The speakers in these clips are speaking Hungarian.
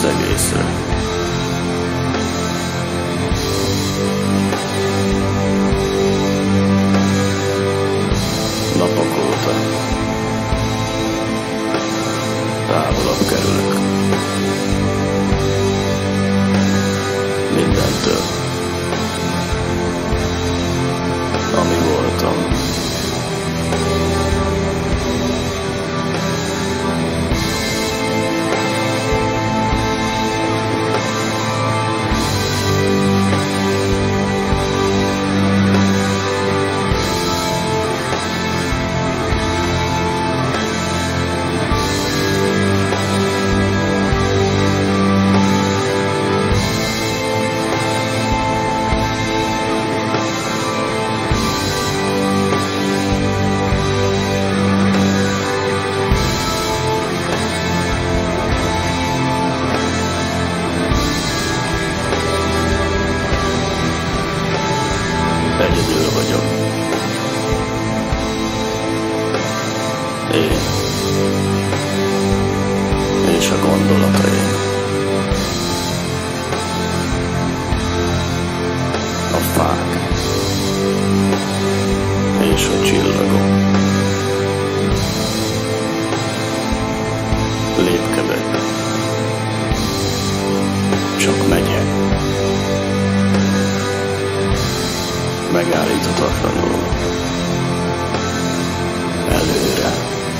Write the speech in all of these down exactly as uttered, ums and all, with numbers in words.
egészre. Napok óta távolabb kerülök mindentől, ami voltam. Egyedül vagyok. Én és a gondolataim. A fák és a csillagok. Lépkedek, csak megyek. Megállíthatatlanul előre.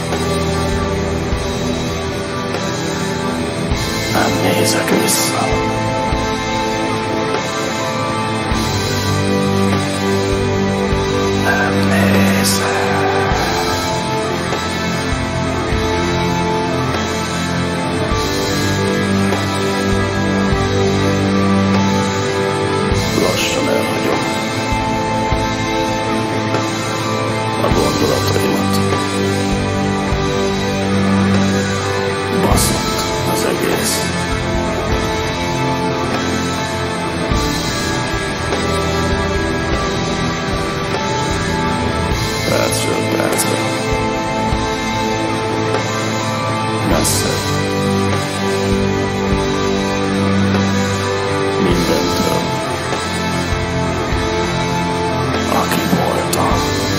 Nem nézek vissza. Nem nézek. Lassan elhagyom a gondolataimat. Baszott az egész. Percről percre. Messze. Mindentől. Aki voltam.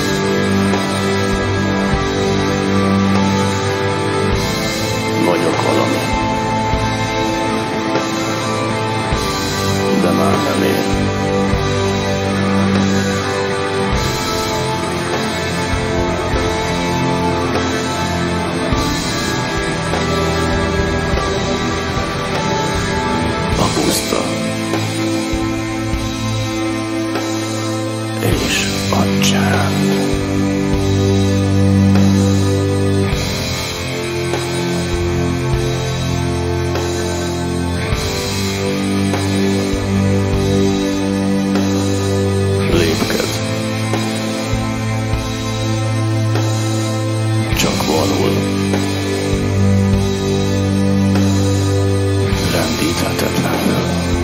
Vagyok valami, de már nem én. A puszta és a csend. Csak vonul. Rendíthetetlenül.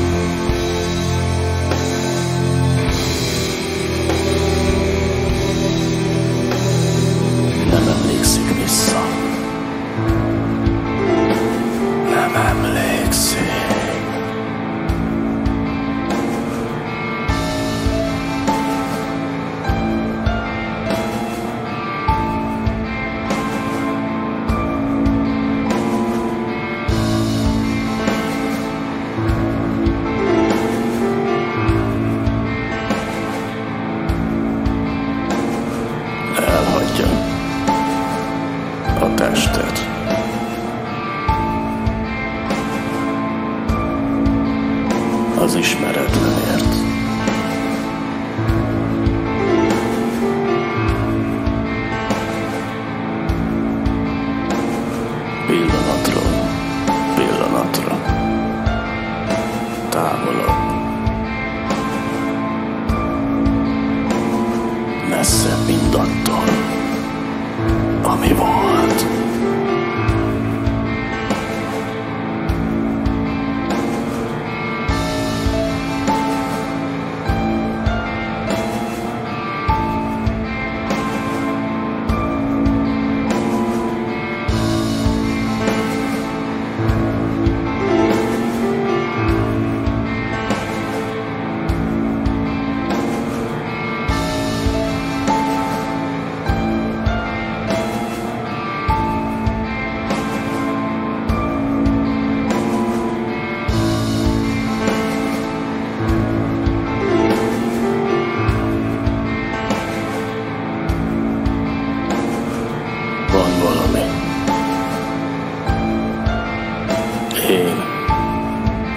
Nem emlékszik vissza. Nem emlékszik. Elhagyja a testet. Az ismeretlenért. Pillanatról pillanatra távolabb. Messze mindattól, ami volt.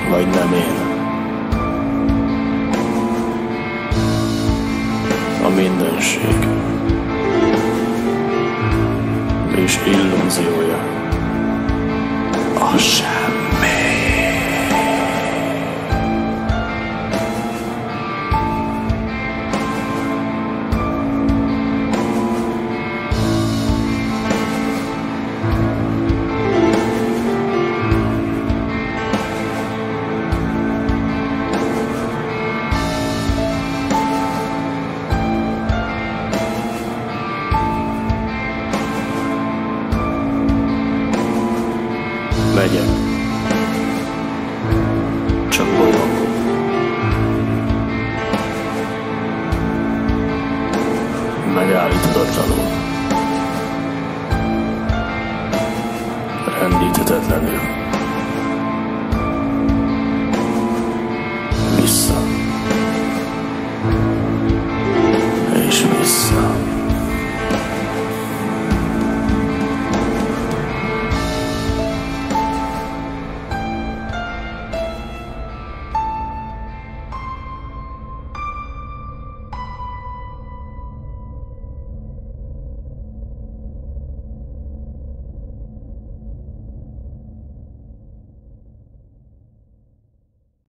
vagy nem én. A mindenség és illúziója a semmi. Megyek. Csak bolyongok. Megállíthatatlanul.